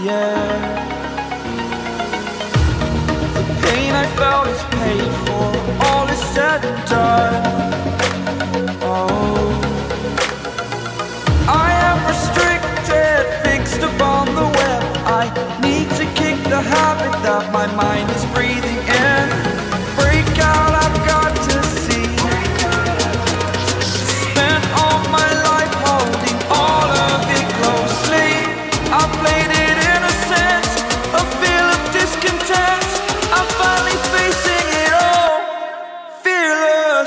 yeah. The pain I felt is paid for, all is said and done. Oh, I am restricted, fixed upon the web. I need to kick the habit that my mind is breathing in. Break out, I've got to see. Spent all my life holding all of it closely. I played it innocent, a feel of discontent. I'm finally facing it all, fearless.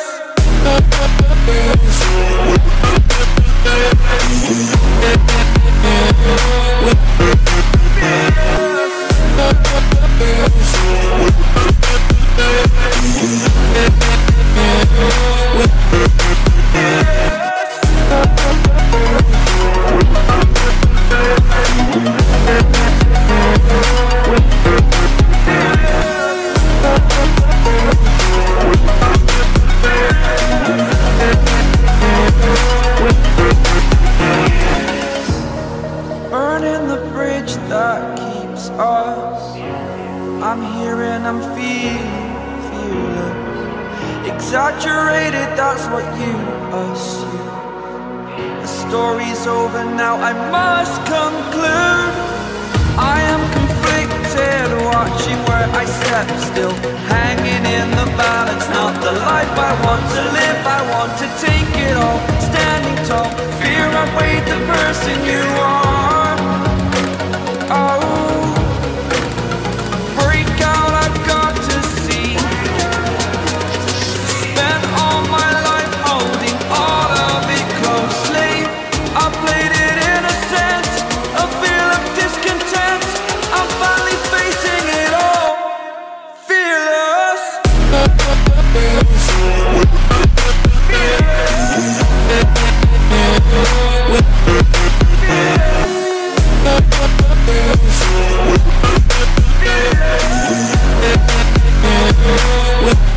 Burning the bridge that keeps us. I'm here and I'm feeling fearless. Exaggerated, that's what you assume. The story's over now, I must conclude. I am conflicted, watching where I step still, hanging in the balance. Not the life I want to live, I want to take it all. Standing tall, fear outweighed the person you are. Oh, break out, I've got to see. Spent all my life holding all of it closely. I played it innocent, a feel of discontent. I'm finally facing it all, fearless. Fearless.